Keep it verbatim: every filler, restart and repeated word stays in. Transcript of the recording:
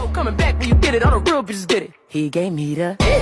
coming back when you get it. All the real bitches get it. He gave me the